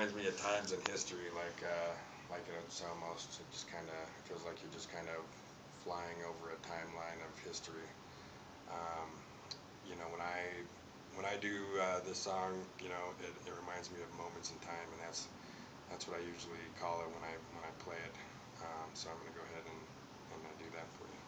reminds me of times in history, like it's almost, it just kind of feels like you're just kind of flying over a timeline of history. Um, you know, when I do this song, you know, it reminds me of moments in time, and that's what I usually call it when I play it. So I'm gonna go ahead and do that for you.